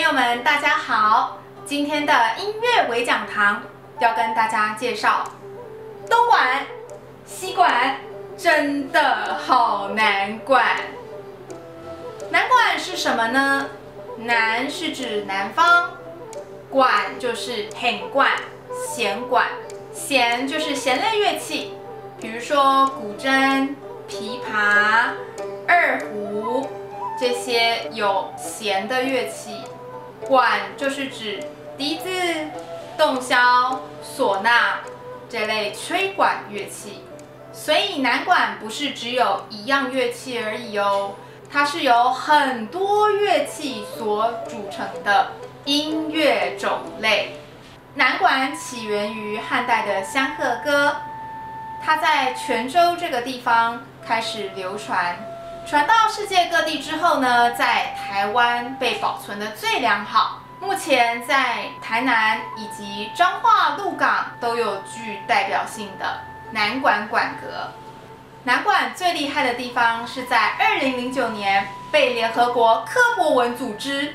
友们，大家好！今天的音乐微讲堂要跟大家介绍东莞、西莞真的好难管。南管是什么呢？南是指南方，管就是很管、弦管，弦就是弦类乐器，比如说古筝、琵琶、二胡这些有弦的乐器。管就是指笛子、洞箫、唢呐这类吹管乐器。所以南管不是只有一样乐器而已哦，它是由很多乐器所组成的音乐种类。南管起源于汉代的香鹤歌，它在泉州这个地方开始流传，传到世界各地之后呢，在台湾被保存得最良好。目前在台南以及彰化、鹿港都有具代表性的南管管格。南管最厉害的地方是在2009年被联合国科博文组织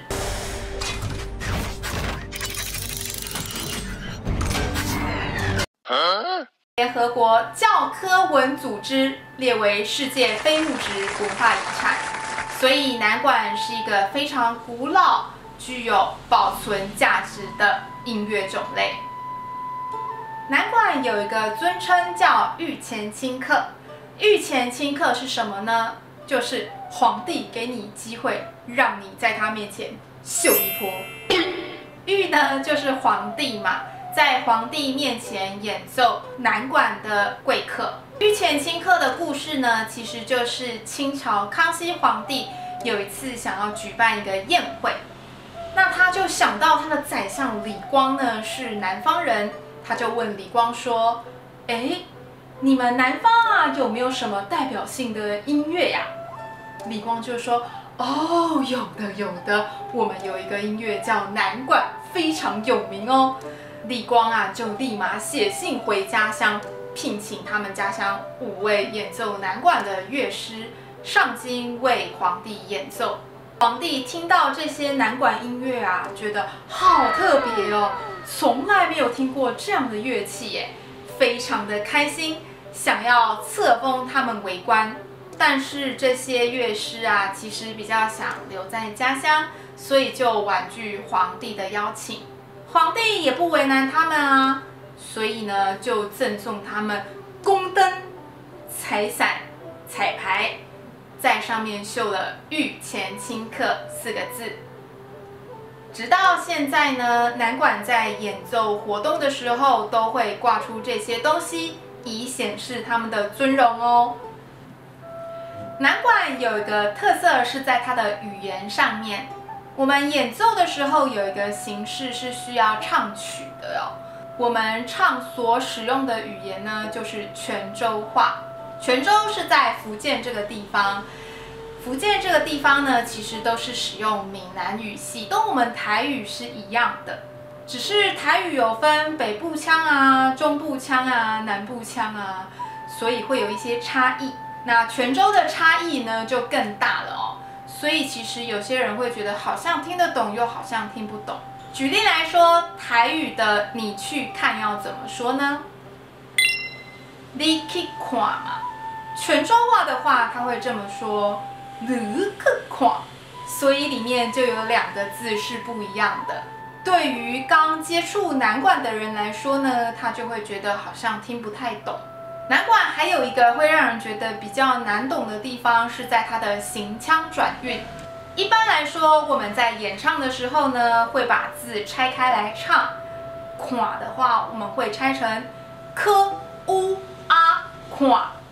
联合国教科文组织列为世界非物质文化遗产，所以南管是一个非常古老、具有保存价值的音乐种类。南管有一个尊称叫御前卿客。御前卿客是什么呢？就是皇帝给你机会，让你在他面前秀一波。御呢就是皇帝嘛，在皇帝面前演奏南管的贵客。御前卿客的故事呢，其实就是清朝康熙皇帝有一次想要举办一个宴会，那他就想到他的宰相李光呢是南方人，他就问李光说：“你们南方啊有没有什么代表性的音乐呀？”李光就说：“哦，有的，我们有一个音乐叫南管，非常有名哦。”李光啊就立马写信回家乡，聘请他们家乡5位演奏南管的乐师上京为皇帝演奏。皇帝听到这些南管音乐啊，觉得好特别哦，从来没有听过这样的乐器耶，非常的开心，想要册封他们为官。但是这些乐师啊，其实比较想留在家乡，所以就婉拒皇帝的邀请。皇帝也不为难他们啊，所以呢，就赠送他们宫灯、彩伞、彩排，在上面绣了“御前卿客”4个字。直到现在呢，南管在演奏活动的时候都会挂出这些东西，以显示他们的尊荣哦。南管有一个特色是在它的语言上面，我们演奏的时候有一个形式是需要唱曲的哦。我们唱所使用的语言呢，就是泉州话。泉州是在福建这个地方。福建这个地方呢，其实都是使用闽南语系，跟我们台语是一样的，只是台语有分北部腔啊、中部腔啊、南部腔啊，所以会有一些差异。那泉州的差异呢，就更大了哦。所以其实有些人会觉得好像听得懂，又好像听不懂。举例来说，台语的“你去看”要怎么说呢？你去看嘛。泉州话的话，他会这么说。你去看，所以里面就有2个字是不一样的。对于刚接触南管的人来说呢，他就会觉得好像听不太懂。南管还有一个会让人觉得比较难懂的地方，是在它的行腔转韵。一般来说，我们在演唱的时候呢，会把字拆开来唱。看的话，我们会拆成科、乌、啊、看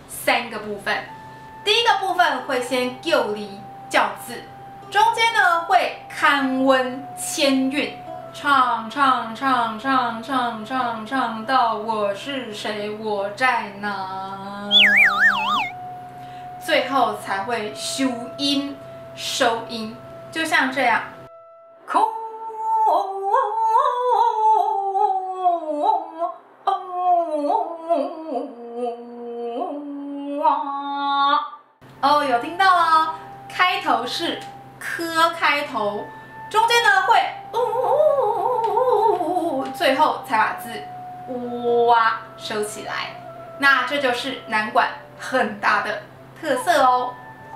3个部分。第一个部分会先救离叫字，中间呢会看温牵韵，唱到我是谁，我在哪，最后才会修音收音，就像这样。哦，有听到哦，开头是科开头， 中间呢会最后才把字哇收起来。那这就是南管很大的特色哦。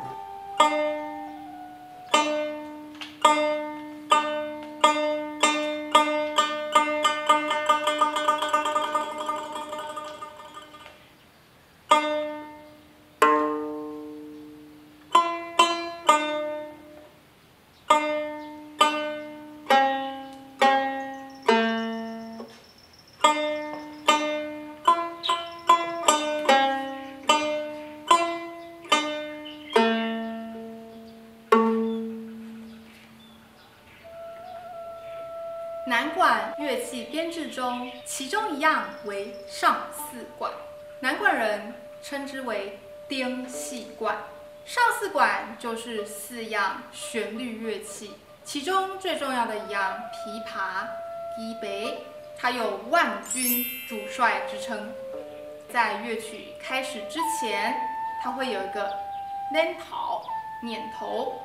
南管乐器编制中，其中一样为上四管，南管人称之为丁细管。上四管就是4样旋律乐器，其中最重要的一样琵琶、琵琶，它有万军主帅之称。在乐曲开始之前，它会有一个捻头、捻头。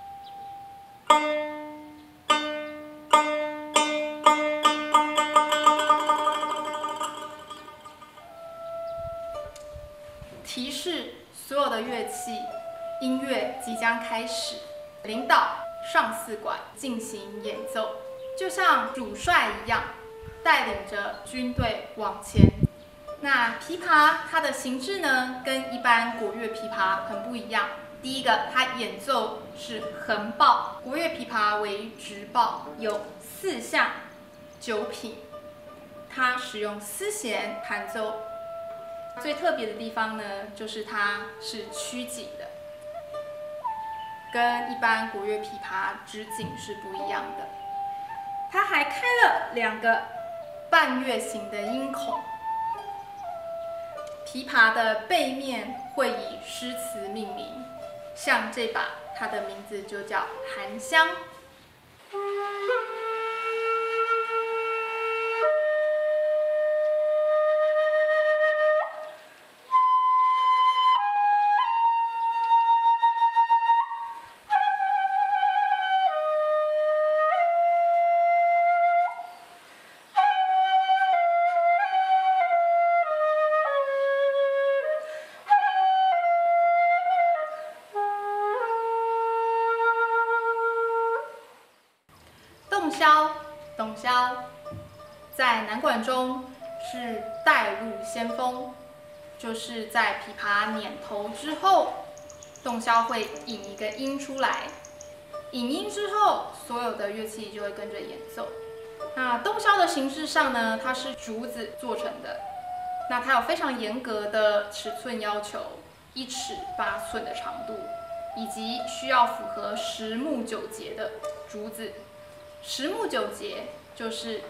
提示所有的乐器，音乐即将开始，领导上四管进行演奏，就像主帅一样，带领着军队往前。那琵琶它的形制呢，跟一般国乐琵琶很不一样。第一个，它演奏是横抱，国乐琵琶为直抱，有4项9品，它使用丝弦弹奏。最特别的地方呢，就是它是曲颈的，跟一般国乐琵琶直颈是不一样的。它还开了2个半月形的音孔。琵琶的背面会以诗词命名，像这把，它的名字就叫《含香》。洞箫在南管中是带入先锋，就是在琵琶捻头之后，洞箫会引一个音出来，引音之后，所有的乐器就会跟着演奏。那洞箫的形式上呢，它是竹子做成的，那它有非常严格的尺寸要求，1尺8寸的长度，以及需要符合10目9节的竹子。10目9节就是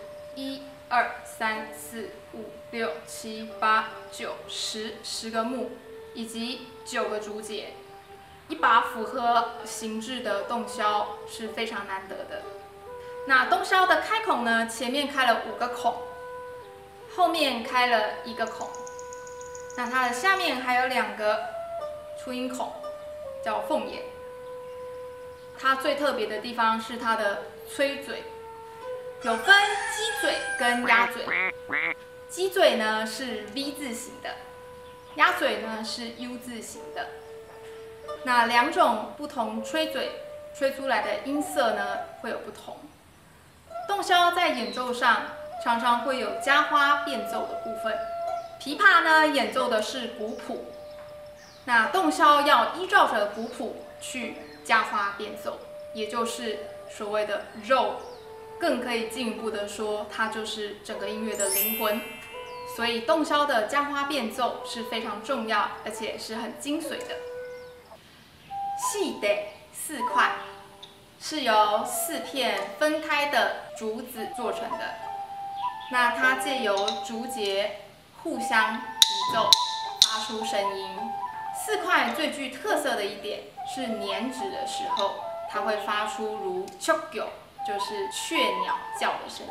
1、2、3、4、5、6、7、8、9、10个目，以及9个竹节。一把符合形制的洞箫是非常难得的。那洞箫的开孔呢，前面开了5个孔，后面开了1个孔。那它的下面还有2个出音孔，叫凤眼。它最特别的地方是它的吹嘴，有分鸡嘴跟鸭嘴。鸡嘴呢是 V 字形的，鸭嘴呢是 U 字形的。那2种不同吹嘴吹出来的音色呢会有不同。洞箫在演奏上常常会有加花变奏的部分，琵琶呢演奏的是古谱，那洞箫要依照着古谱去加花变奏，也就是所谓的肉，更可以进一步的说，它就是整个音乐的灵魂。所以洞箫的加花变奏是非常重要，而且是很精髓的。细的4块是由4片分开的竹子做成的，那它借由竹节互相比奏，发出声音。4块最具特色的一点是捻指的时候，它会发出如雀叫，就是雀鸟叫的声音。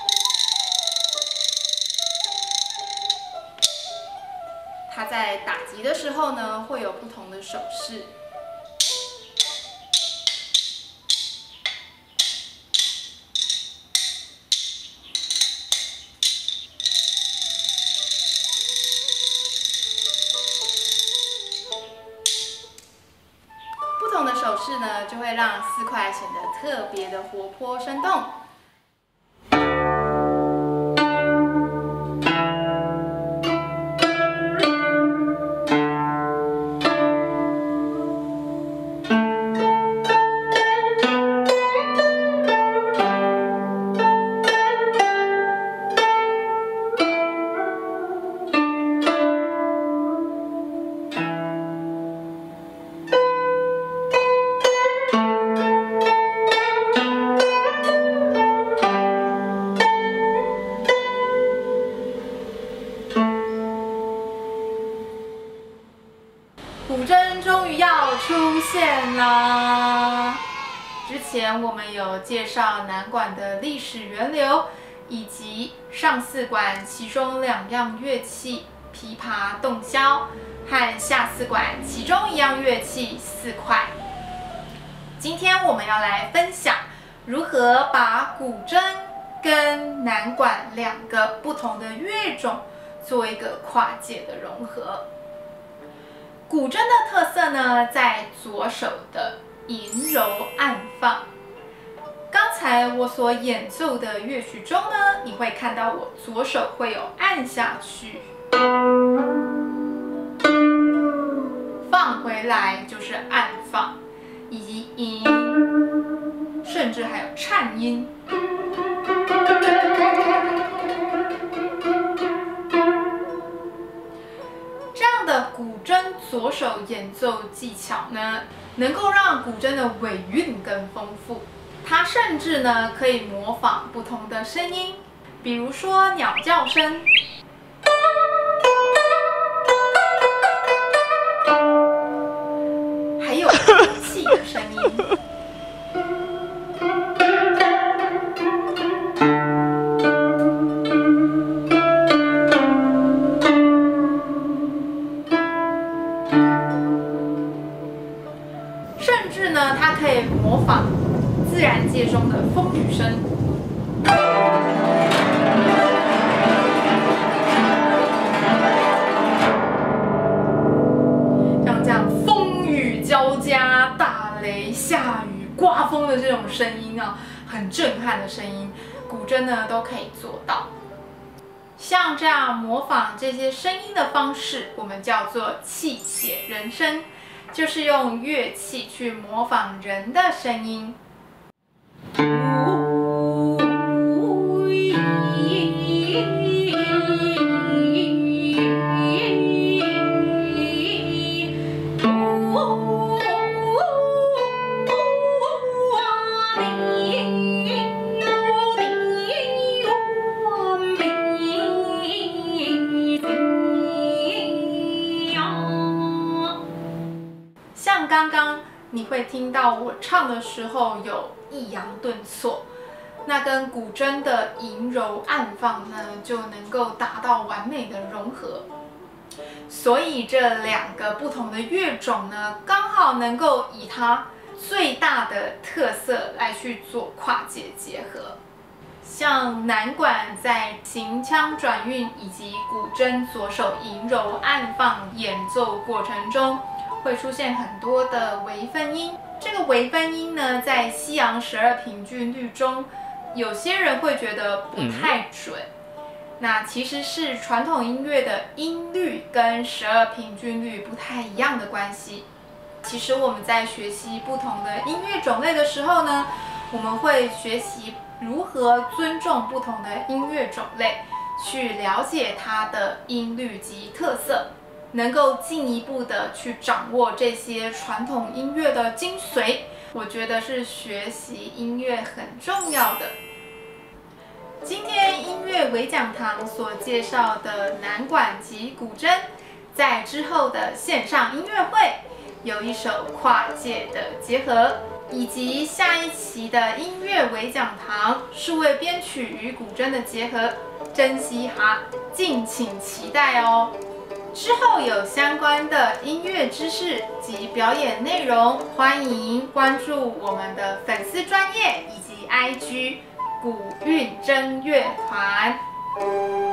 它在打击的时候呢，会有不同的手势。 4块显得特别的活泼生动。古筝终于要出现啦！之前我们有介绍南管的历史源流，以及上4管其中2样乐器琵琶、洞箫，和下4管其中1样乐器4块。今天我们要来分享如何把古筝跟南管2个不同的乐种做一个跨界的融合。古筝的特色呢，在左手的吟柔暗放。刚才我所演奏的乐曲中呢，你会看到我左手会有按下去，放回来就是暗放，以及吟，甚至还有颤音。这样的古筝左手演奏技巧呢，能够让古筝的尾韵更丰富。它甚至呢可以模仿不同的声音，比如说鸟叫声，还有空气的声音。甚至呢，它可以模仿自然界中的风雨声。像这样风雨交加、大雷下雨、刮风的这种声音啊，很震撼的声音，古筝呢都可以做到。像这样模仿这些声音的方式，我们叫做器械人声。就是用乐器去模仿人的声音。像刚刚你会听到我唱的时候有抑扬顿挫，那跟古筝的吟柔暗放呢，就能够达到完美的融合。所以这2个不同的乐种呢，刚好能够以它最大的特色来去做跨界结合。像南管在行腔转韵以及古筝左手吟柔暗放演奏过程中，会出现很多的微分音。这个微分音呢，在西洋12平均律中，有些人会觉得不太准。那其实是传统音乐的音律跟12平均律不太一样的关系。其实我们在学习不同的音乐种类的时候呢，我们会学习如何尊重不同的音乐种类，去了解它的音律及特色，能够进一步的去掌握这些传统音乐的精髓，我觉得是学习音乐很重要的。今天音乐微讲堂所介绍的南管及古筝，在之后的线上音乐会有一首跨界的结合，以及下一期的音乐微讲堂数位编曲与古筝的结合，真嘻哈，敬请期待哦。之后有相关的音乐知识及表演内容，欢迎关注我们的粉丝专页以及 IG 古韵筝乐团。